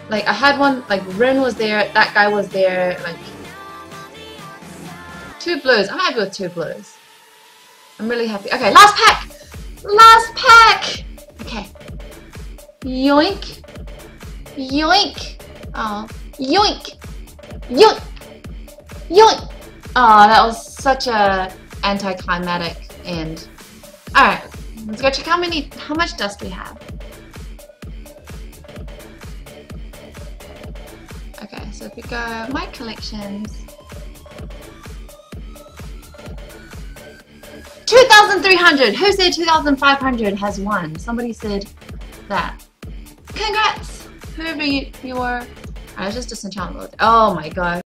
Like, I had one, like, Rin was there, that guy was there, like... 2 blues. I'm happy with 2 blues. I'm really happy. Okay, last pack! Last pack! Okay. Yoink. Yoink. Oh. Yoink. Yoink. Yoink. Oh, that was such a anticlimactic end. Alright, let's go check how much dust we have. Okay, so if we go my collections, 2,300. Who said 2,500 has won? Somebody said that. Congrats, whoever you were. I was just disenchanted. Oh my god.